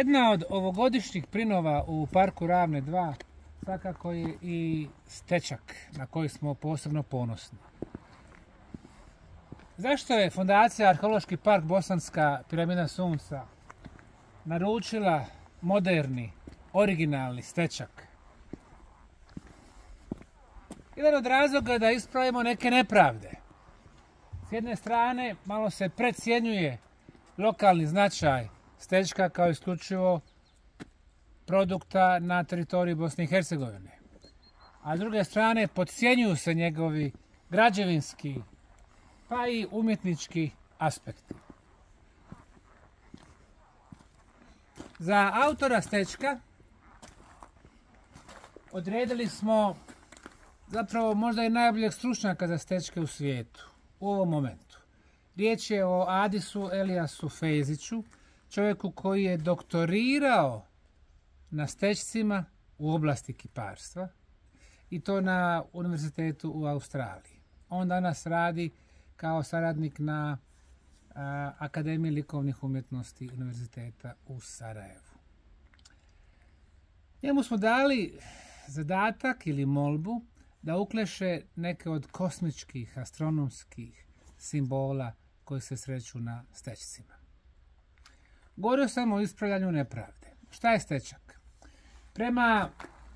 Jedna od ovogodišnjih prinova u parku Ravne 2 svakako je i stečak na koji smo posebno ponosni. Zašto je Fondacija Arheološki park Bosanska piramida Sunca naručila moderni, originalni stečak? Jedan od razloga je da ispravimo neke nepravde. S jedne strane, malo se precjenjuje lokalni značaj stečka kao isključivo produkta na teritoriji Bosne i Hercegovine. A s druge strane, podcjenjuju se njegovi građevinski pa i umjetnički aspekti. Za autora stečka odredili smo zapravo možda i najboljeg stručnjaka za stečke u svijetu u ovom momentu. Riječ je o Adisu Eliasu Fejziću, čovjeku koji je doktorirao na stečcima u oblasti kiparstva i to na univerzitetu u Australiji. On danas radi kao saradnik na Akademiji likovnih umjetnosti univerziteta u Sarajevu. Njemu smo dali zadatak ili molbu da ukleše neke od kosmičkih, astronomskih simbola koji se sreću na stečcima. Govorio sam o ispravljanju nepravde. Šta je stečak? Prema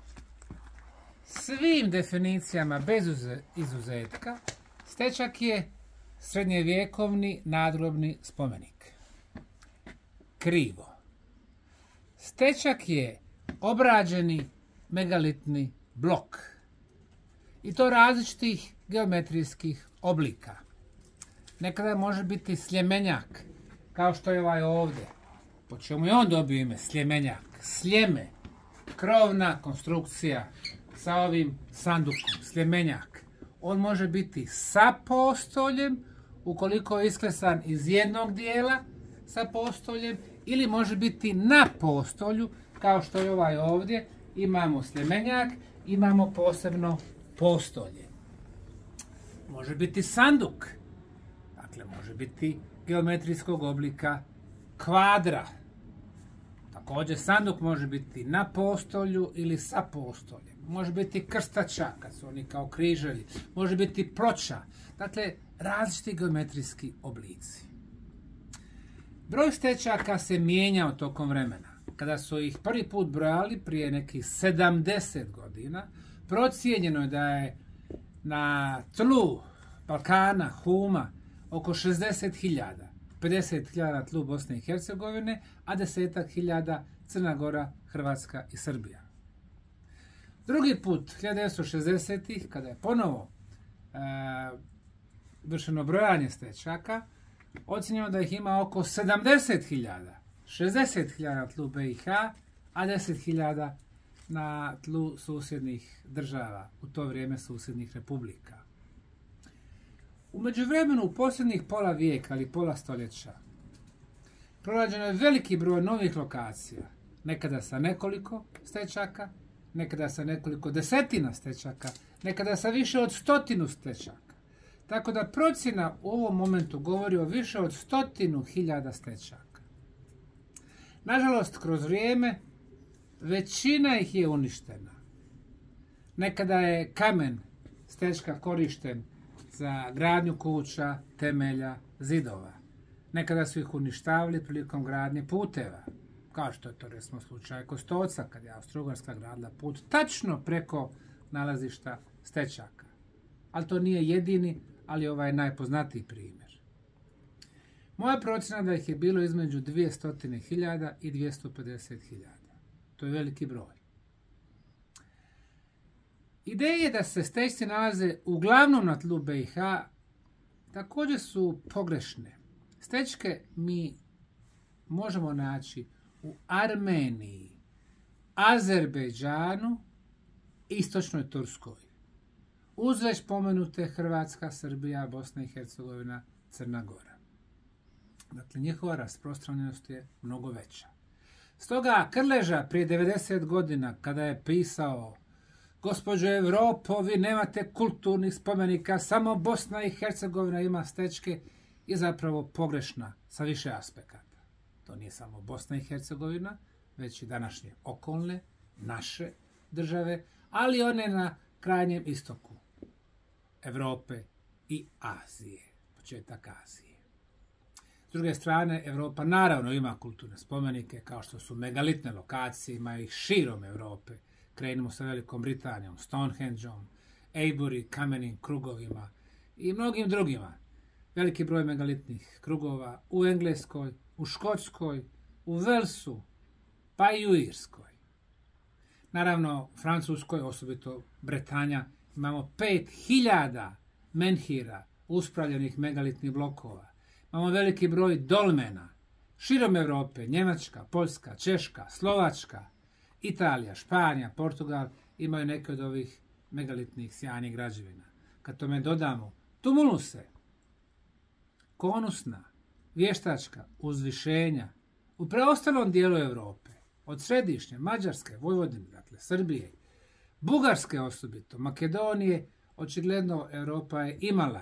svim definicijama bez izuzetka, stečak je srednjevjekovni nadgrobni spomenik. Krivo. Stečak je obrađeni megalitni blok. I to različitih geometrijskih oblika. Nekada može biti sljemenjak, kao što je ovaj ovdje. Po čemu je on dobio ime sljemenjak. Sljeme, krovna konstrukcija sa ovim sandukom, sljemenjak. On može biti sa postoljem, ukoliko je isklesan iz jednog dijela sa postoljem, ili može biti na postolju, kao što je ovaj ovdje. Imamo sljemenjak, imamo posebno postolje. Može biti sanduk, dakle može biti geometrijskog oblika kvadra. Također sanduk može biti na postolju ili sa postoljem. Može biti krstača, kad su oni kao križevi. Može biti ploča. Dakle, različiti geometrijski oblici. Broj stečaka se mijenjao tokom vremena. Kada su ih prvi put brojali prije nekih 70 godina, procijenjeno je da je na tlu Balkana, Huma, oko 60.000. 50.000 na tlu Bosne i Hercegovine, a 10.000 Crna Gora, Hrvatska i Srbija. Drugi put, 1960-ih, kada je ponovo vršeno brojanje stečaka, ocjenjeno da ih ima oko 70.000. 60.000 na tlu BiH, a 10.000 na tlu susjednih država, u to vrijeme susjednih republika. U međuvremenu, u posljednjih pola vijeka ili pola stoljeća, pronađeno je veliki broj novih lokacija, nekada sa nekoliko stečaka, nekada sa nekoliko desetina stečaka, nekada sa više od 100 stečaka. Tako da procjena u ovom momentu govori o više od 100.000 stečaka. Nažalost, kroz vrijeme većina ih je uništena. Nekada je kamen stečka korišten za gradnju kuća, temelja, zidova. Nekada su ih uništavali prilikom gradnje puteva, kao što je to recimo slučaj Kostolca, kad je Austro-Ugarska gradila put tačno preko nalazišta stečaka. Ali to nije jedini, ali ovaj je najpoznatiji primjer. Moja procjena da ih je bilo između 200.000 i 250.000. To je veliki broj. Ideje da se stečci nalaze uglavnom na tlu BiH također su pogrešne. Stečke mi možemo naći u Armeniji, Azerbejdžanu i istočnoj Turskoj. Uz već pomenute Hrvatska, Srbija, Bosna i Hercegovina, Crna Gora. Dakle, njihova rasprostranjenost je mnogo veća. Stoga Krleža prije 90 godina, kada je pisao: gospođo Evropo, vi nemate kulturnih spomenika, samo Bosna i Hercegovina ima stečke, je zapravo pogrešna sa više aspekata. To nije samo Bosna i Hercegovina, već i današnje okolne, naše države, ali one na krajnjem istoku Europe i Azije, početak Azije. S druge strane, Europa naravno ima kulturne spomenike, kao što su megalitne lokacije, ima ih širom Europe. Krenimo sa Velikom Britanijom, Stonehengeom, Avebury, kamenim krugovima i mnogim drugima. Veliki broj megalitnih krugova u Engleskoj, u Škotskoj, u Velsu, pa i u Irskoj. Naravno, u Francuskoj, osobito Bretanja, imamo 5000 menhira, uspravljenih megalitnih blokova. Imamo veliki broj dolmena, širom Europe, Njemačka, Poljska, Češka, Slovačka, Italija, Španija, Portugal imaju neke od ovih megalitnih sjajnih građevina. Kad tome dodamo tumuluse, konusna, vještačka, uzvišenja u preostalom dijelu Europe, od središnje, Mađarske, Vojvodine, dakle Srbije, Bugarske osobito, Makedonije, očigledno Europa je imala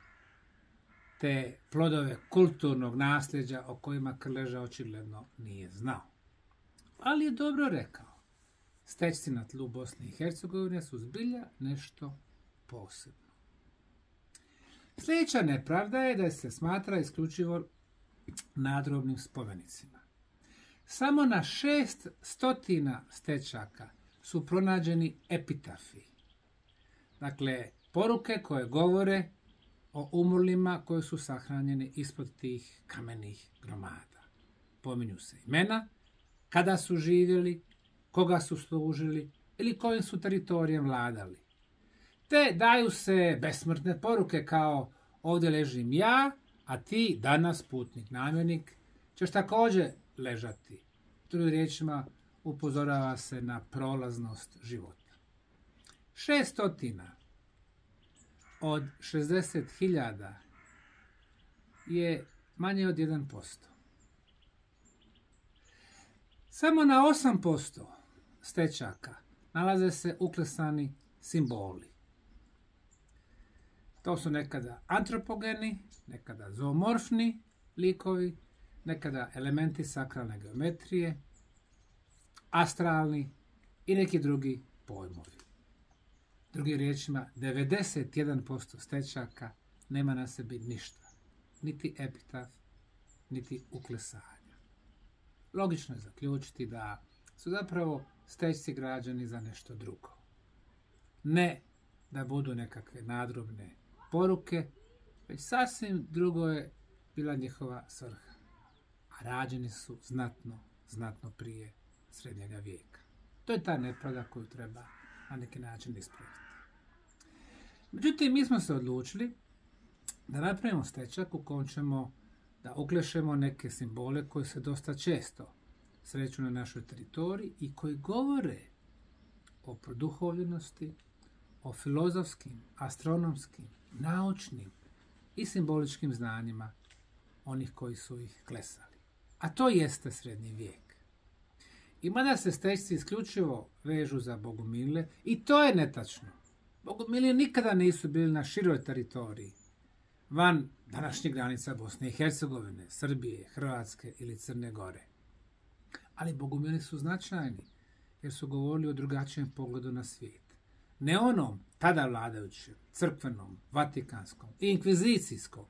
te plodove kulturnog nasljeđa o kojima Krleža očigledno nije znao. Ali je dobro rekao, stečci na tlu Bosne i Hercegovine su zbilja nešto posebno. Sljedeća nepravda je da se smatra isključivo nadrobnim spomenicima. Samo na 600 stečaka su pronađeni epitafi. Dakle, poruke koje govore o umrlima koji su sahranjeni ispod tih kamenih gromada. Pominju se imena, kada su živjeli, koga su služili ili kojim su teritorijem vladali. Te daju se besmrtne poruke kao ovdje ležim ja, a ti danas putnik, namjernik, ćeš također ležati. Drugim riječima upozorava se na prolaznost života. 600 od 60.000 je manje od 1%. Samo na 8% stečaka nalaze se uklesani simboli. To su nekada antropogeni, nekada zoomorfni likovi, nekada elementi sakralne geometrije, astralni i neki drugi pojmovi. Drugim riječima, 91% stečaka nema na sebi ništa, niti epitaf, niti uklesanja. Logično je zaključiti da su zapravo stečci građani za nešto drugo. Ne da budu nekakve nadrobne poruke, već sasvim drugo je bila njihova svrha. A rađeni su znatno prije srednjega vijeka. To je ta nepravda koju treba na neki način ispraviti. Međutim, mi smo se odlučili da napravimo stečak u kojem ćemo da uklešemo neke simbole koji se dosta često sreću na našoj teritoriji i koji govore o produhovljenosti, o filozofskim, astronomskim, naučnim i simboličkim znanjima onih koji su ih klesali. A to jeste srednji vijek. I mada se stečci isključivo vežu za bogumile, i to je netačno. Bogumili nikada nisu bili na široj teritoriji, van današnjih granica Bosne i Hercegovine, Srbije, Hrvatske ili Crne Gore. Ali bogumili su značajni, jer su govorili o drugačijem pogledu na svijet. Ne onom tada vladajućem, crkvenom, vatikanskom i inkvizicijskom,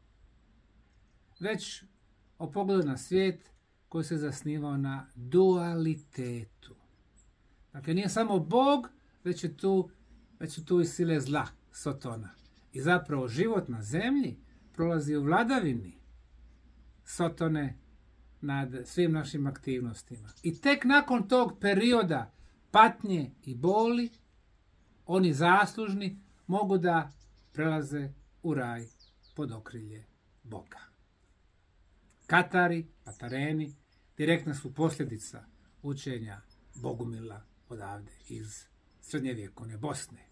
već o pogledu na svijet koji se zasnivao na dualitetu. Dakle, nije samo Bog, već su tu i sile zla, Sotona. I zapravo život na zemlji prolazi u vladavini Sotone nad svim našim aktivnostima. I tek nakon tog perioda patnje i boli, oni zaslužni mogu da prelaze u raj pod okrilje Boga. Katari, Patareni, direktna su posljedica učenja Bogumila odavde iz srednjevjekovne Bosne.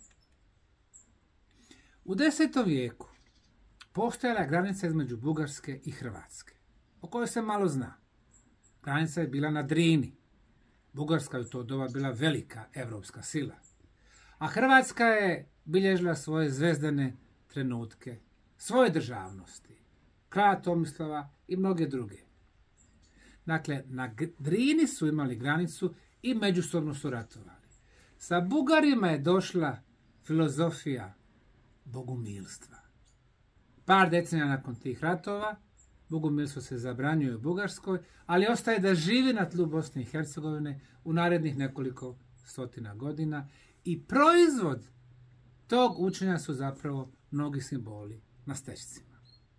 U 10. vijeku postojala je granica između Bugarske i Hrvatske, o kojoj se malo zna. Granica je bila na Drini. Bugarska je u to doba bila velika evropska sila, a Hrvatska je bilježila svoje zvezdane trenutke, svoje državnosti, kralja Tomislava i mnoge druge. Dakle, na Drini su imali granicu i međusobno su ratovali. Sa Bugarima je došla filozofija bogumilstva. Par decenija nakon tih ratova, bogumilstvo se zabranjuje u Bugarskoj, ali ostaje da živi na tlu Bosne i Hercegovine u narednih nekoliko stotina godina i proizvod tog učenja su zapravo mnogi simboli na stećcima.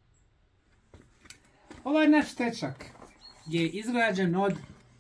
Ovaj naš stečak je izgrađen od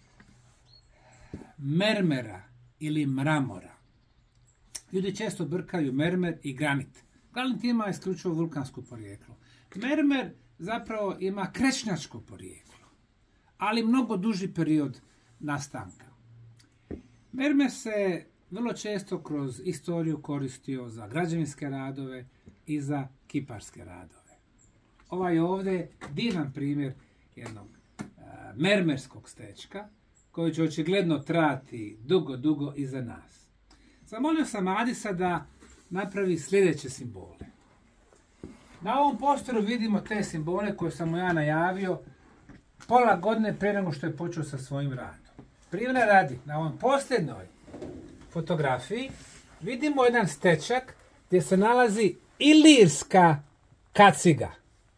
mermera ili mramora. Ljudi često brkaju mermer i granit. Granit ima isključivo vulkansko porijeklo. Mermer zapravo ima krečnjačko porijeklo, ali mnogo duži period nastanka. Mermer se vrlo često kroz istoriju koristio za građevinske radove i za kiparske radove. Ovaj ovdje je divan primjer jednog mermerskog stečka koji će očigledno trajati dugo iza nas. Zamolio sam Adisa da napravi sljedeće simbole. Na ovom postoru vidimo te simbole koje sam mu ja najavio pola godine prije nego što je počeo sa svojim radom. Primjera radi, na ovom posljednjoj fotografiji vidimo jedan stečak gdje se nalazi ilirska kaciga.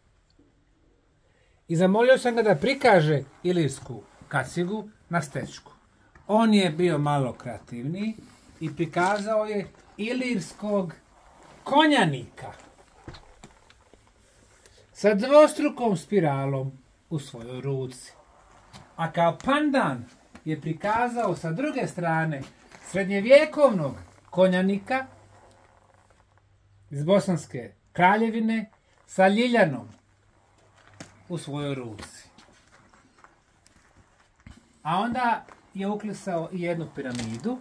I zamolio sam ga da prikaže ilirsku kacigu na stečku. On je bio malo kreativniji i prikazao je ilirskog konjanika sa dvostrukom spiralom u svojoj ruci. A kao pandan je prikazao sa druge strane srednjevjekovnog konjanika iz Bosanske kraljevine sa ljiljanom u svojoj ruci. A onda je uklesao i jednu piramidu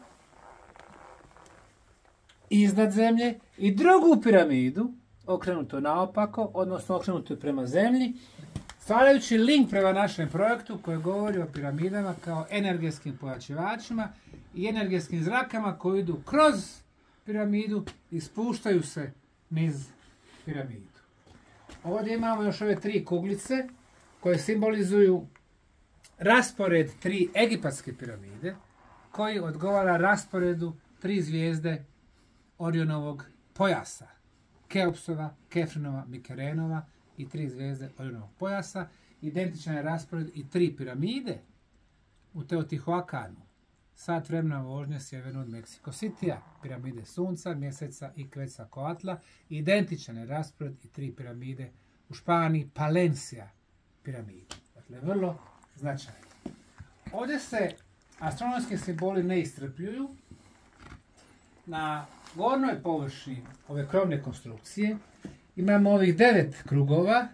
iznad zemlje i drugu piramidu okrenuto naopako, odnosno okrenuto prema zemlji, stvarajući link prema našem projektu koji govori o piramidama kao energetskim pojačivačima i energetskim zrakama koji idu kroz piramidu i spuštaju se niz piramidu. Ovdje imamo još ove tri kuglice koje simbolizuju raspored tri egipatske piramide koji odgovara rasporedu tri zvijezde Orionovog pojasa. Keopsova, Kefrenova, Mikerenova i tri zvijezde Orionovog pojasa. Identičan je raspored i tri piramide u Teotihuacanu. Sat vremena vožnje sjeverno od Meksiko Citya, piramide Sunca, Mjeseca i Quetzalcoatla. Identičan je raspored i tri piramide u Španiji, Palencia piramide. Dakle, vrlo značajno. Ovdje se astronomski simboli ne iscrpljuju. Na gornjoj površini ove krovne konstrukcije imamo ovih 9 krugova,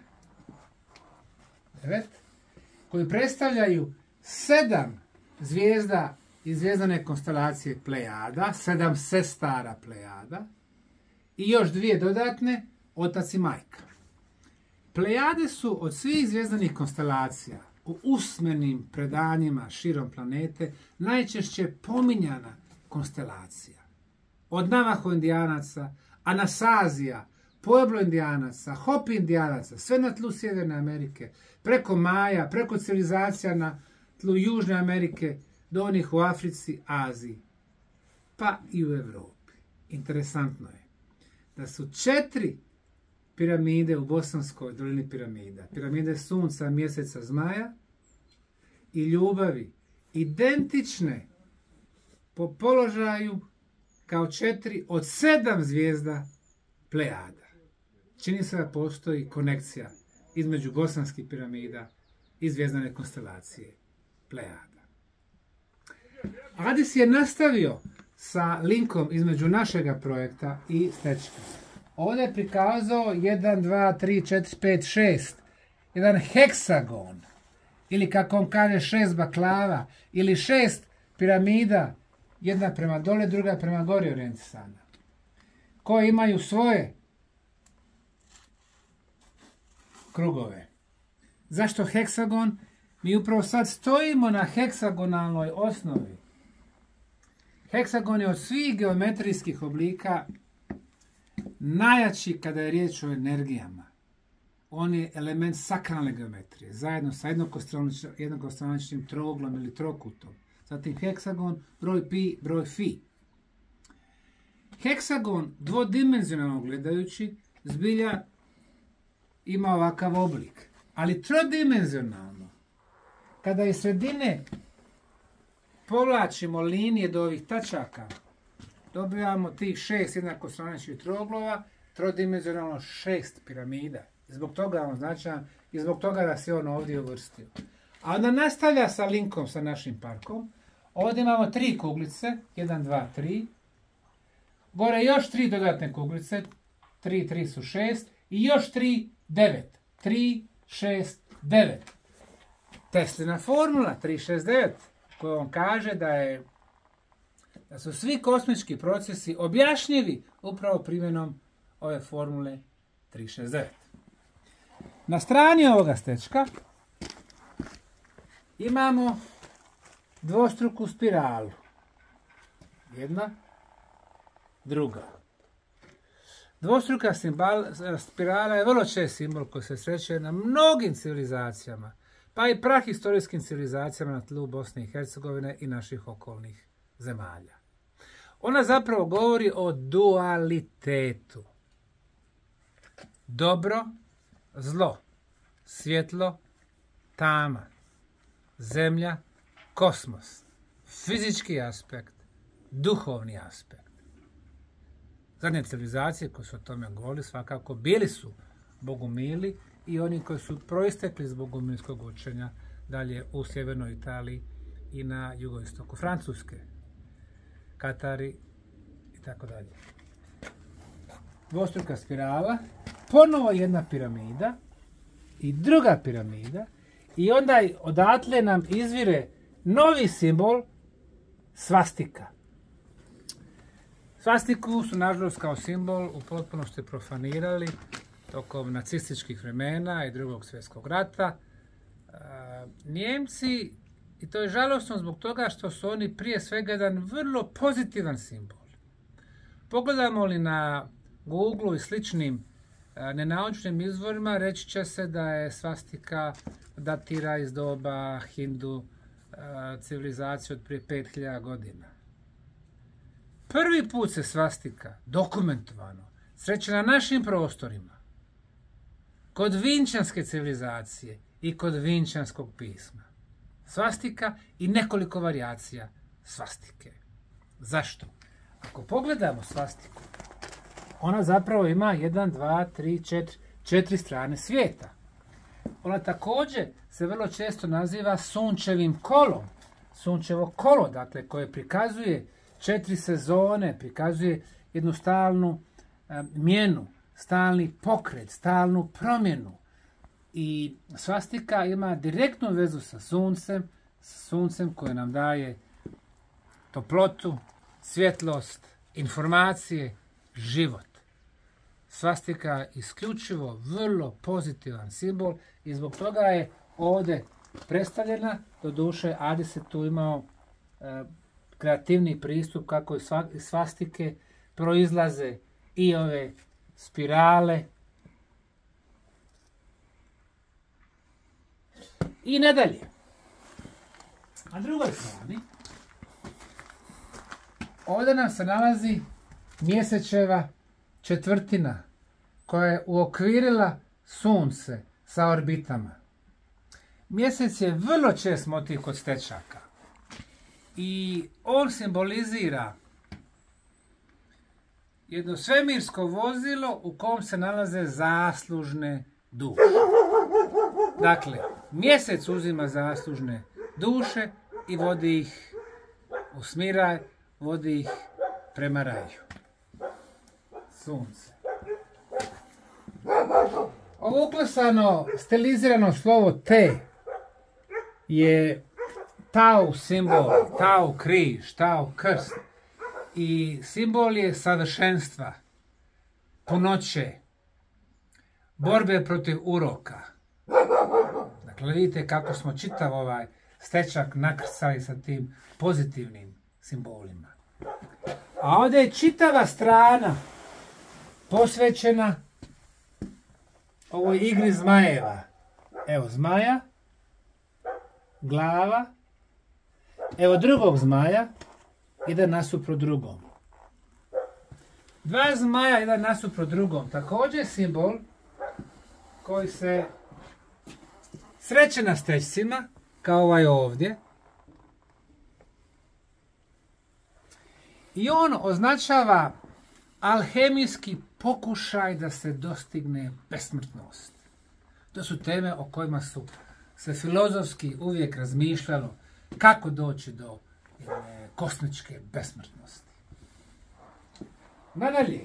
9, koji predstavljaju 7 zvijezda iz zvijezdane konstelacije Plejada, 7 sestara Plejada i još 2 dodatne, otac i majka. Plejade su od svih zvijezdanih konstelacija u usmenim predanjima širom planete najčešće pominjana konstelacija. Od Navajo indijanaca, Anasazija, Pueblo indijanaca, Hopi indijanaca, sve na tlu Sjeverne Amerike, preko Maja, preko civilizacija na tlu Južne Amerike, do onih u Africi, Aziji, pa i u Europi. Interesantno je da su 4 piramide u Bosanskoj dolini piramida, piramide Sunca, Mjeseca, Zmaja i Ljubavi, identične po položaju kao 4 od 7 zvijezda Plejada. Čini se da postoji konekcija između bosanskih piramida i zvijezdane konstelacije Plejada. Adis je nastavio sa linkom između našega projekta i stečka. Ovdje je prikazao 1, 2, 3, 4, 5, 6. Jedan heksagon. Ili kako on kaže 6 baklava. Ili 6 piramida. Jedna prema dole, druga prema gori orijentisana. Koje imaju svoje krugove. Zašto heksagon? Mi upravo sad stojimo na heksagonalnoj osnovi. Heksagon je od svih geometrijskih oblika najjači kada je riječ o energijama. on je element sakralne geometrije, zajedno sa jednokostraničnim troglom ili trokutom. Zatim heksagon, broj pi, broj fi. Heksagon, dvodimenzionalno gledajući, zbilja ima ovakav oblik. Ali trodimenzionalno, kada iz sredine povlačimo linije do ovih tačaka, dobivamo tih 6 jednakostraničnih troglova, trodimenzionalno 6 piramida. Zbog toga on značajan i zbog toga da se on ovdje uvrstio. A onda nastavlja sa linkom sa našim parkom. Ovdje imamo 3 kuglice, 1, 2, 3. Gore još 3 dodatne kuglice, 3 su 6 i još 3, 9. 3, 6, 9. Teslina formula 369 koja vam kaže da su svi kosmički procesi objašnjivi upravo primjenom ove formule 369. Na strani ovoga stečka imamo dvostruku spiralu. Jedna, druga. Dvostruka spirala je vrlo čest simbol koji se sreće na mnogim civilizacijama, pa i prahistorijskim civilizacijama na tlu Bosne i Hercegovine i naših okolnih zemalja. Ona zapravo govori o dualitetu. Dobro, zlo, svjetlo, tama, zemlja, kosmos, fizički aspekt, duhovni aspekt. Zadnje civilizacije koje su o tome govorili svakako bili su bogumili i oni koji su proistekli iz bogumilskog učenja dalje u sjevernoj Italiji i na jugoistoku Francuske, Katari i tako dalje. Dvostruka spirala, ponovo jedna piramida i druga piramida i onda odatle nam izvire novi simbol svastika. Svastiku su nažalost kao simbol u potpunosti profanirali tokom nacističkih vremena i Drugog svjetskog rata. Njemci, i to je žalosno zbog toga što su oni prije svega jedan vrlo pozitivan simbol. Pogledamo li na Google i sličnim nenaučnim izvorima, reći će se da je svastika datira iz doba Hindu civilizacije od prije 5000 godina. Prvi put se svastika dokumentovano sreće na našim prostorima kod vinčanske civilizacije i kod vinčanskog pisma. Svastika i nekoliko varijacija svastike. Zašto? Ako pogledamo svastiku, ona zapravo ima 1, 2, 3, 4 strane svijeta. Ona također se vrlo često naziva sunčevim kolom. Sunčevo kolo, dakle, koje prikazuje 4 sezone, prikazuje jednu stalnu mjenu, stalni pokret, stalnu promjenu. I svastika ima direktnu vezu sa suncem koje nam daje toplotu, svjetlost, informacije, život. Svastika je isključivo vrlo pozitivan simbol i zbog toga je ovdje predstavljena. Doduše, Adis je tu imao kreativni pristup kako iz svastike proizlaze i ove spirale. I nadalje. Na drugoj strani ovdje nam se nalazi mjesečeva četvrtina koja je uokvirila sunce sa orbitama. Mjesec je vrlo čest motiv kod stečaka i on simbolizira jedno svemirsko vozilo u kom se nalaze zaslužne duše. Dakle, mjesec uzima zaslužne duše i vodi ih u smiraj, vodi ih prema raju. Sunce. Ovo uklesano, stilizirano slovo T je Tau simbol, Tau križ, Tau krst. I simbol je savršenstva, punoće, borbe protiv uroka. Dakle, vidite kako smo čitav ovaj stečak nakrcali sa tim pozitivnim simbolima. A ovdje je čitava strana posvećena ovoj igri zmajeva. Evo zmaja, glava, evo drugog zmaja, jedan nasuprot drugom. Dva zmaja, jedan nasuprot drugom. Također simbol koji se sreće na stećcima, kao ovaj ovdje. I on označava alhemijski pokušaj da se dostigne besmrtnost. To su teme o kojima su se filozofski uvijek razmišljalo kako doći do kosmičke besmrtnosti. Nadalje,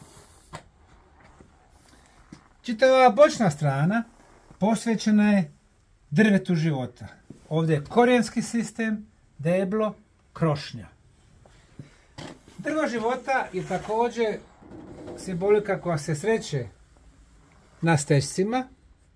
čitava bočna strana posvećena je drvetu života. Ovdje je korijenski sistem, deblo, krošnja. Drvo života je također simbolika koja se sreće na stećcima,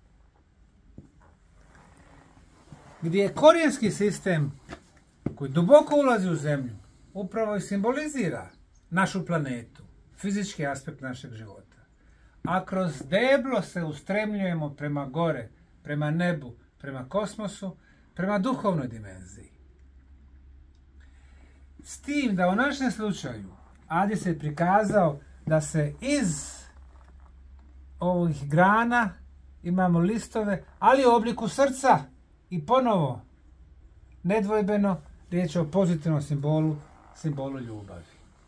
gdje je korijenski sistem koji duboko ulazi u zemlju upravo i simbolizira našu planetu, fizički aspekt našeg života. A kroz deblo se ustremljujemo prema gore, prema nebu, prema kosmosu, prema duhovnoj dimenziji. S tim da u našem slučaju Adi se prikazao da se iz ovih grana imamo listove, ali u obliku srca i ponovo nedvojbeno riječ je o pozitivnom simbolu ljubavi.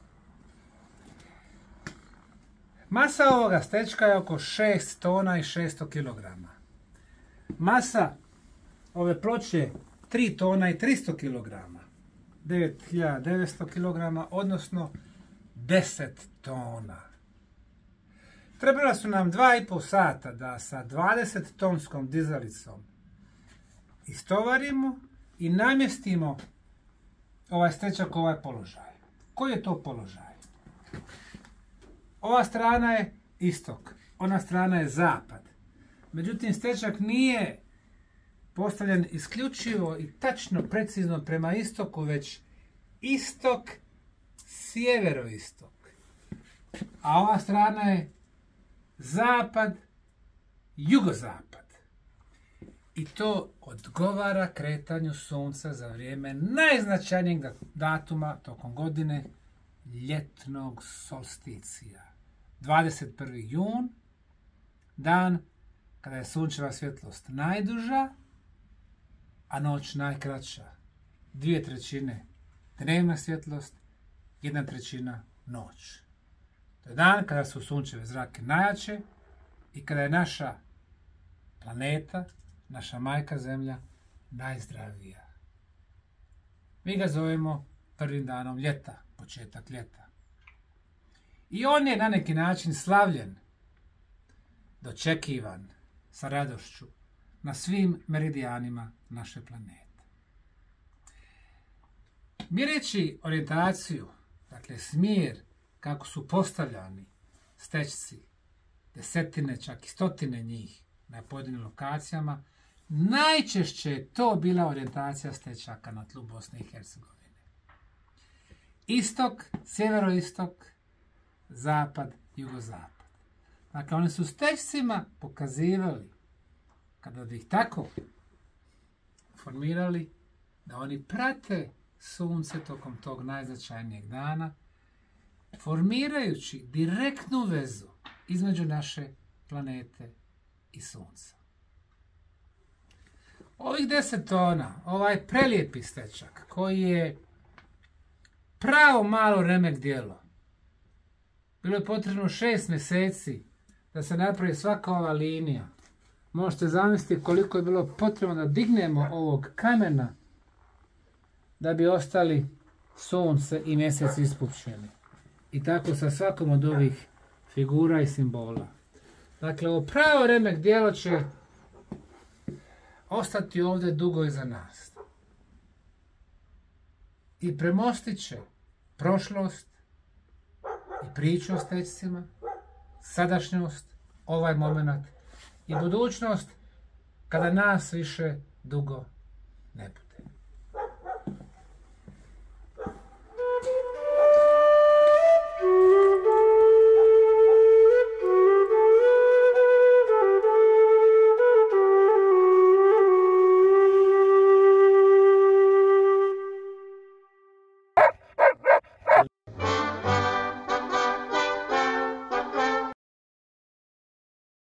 Masa ovoga stečka je oko 6 tona i 600 kg. Masa ove ploče 3 tona i 300 kg. 9900 kg, odnosno 10 tona. Trebala su nam 2,5 sata da sa 20 tonskom dizalicom istovarimo i namjestimo ovaj stečak u ovaj položaj. Koji je to položaj? Ova strana je istok, ona strana je zapad. Međutim, stečak nije postavljen isključivo i tačno, precizno prema istoku, već istok, sjeveroistok. A ova strana je zapad, jugozapad. I to odgovara kretanju sunca za vrijeme najznačajnijeg datuma tokom godine, ljetnog solsticija. 21. jun, dan kada je sunčeva svjetlost najduža, a noć najkraća. 2/3 dnevna svjetlost, 1/3 noć. To je dan kada su sunčeve zrake najjače i kada je naša planeta, naša majka Zemlja, najzdravija. Mi ga zovemo prvim danom ljeta, početak ljeta. I on je na neki način slavljen, dočekivan sa radošću na svim meridijanima naše planete. Mjereći orijentaciju, dakle smjer kako su postavljani stečci, desetine, čak i stotine njih na pojedinim lokacijama, najčešće je to bila orijentacija stečaka na tlu Bosne i Hercegovine. Istok, sjeveroistok, zapad, jugozapad. Dakle, oni su stečcima pokazivali, kada bi ih tako formirali, da oni prate sunce tokom tog najznačajnijeg dana, formirajući direktnu vezu između naše planete i sunca. Ovih 10 tona, ovaj prelijepi stečak, koji je pravo malo remek djelo, bilo je potrebno 6 mjeseci da se napravi svaka ova linija. Možete zamisliti koliko je bilo potrebno da dignemo ovog kamena da bi ostali sunce i mjesec ispućeni. I tako sa svakom od ovih figura i simbola. Dakle, ovo pravo remek djelo će ostati ovdje dugo iza nas. I premostit će prošlost i priču o stečcima, sadašnjost, ovaj moment i budućnost kada nas više dugo ne bude.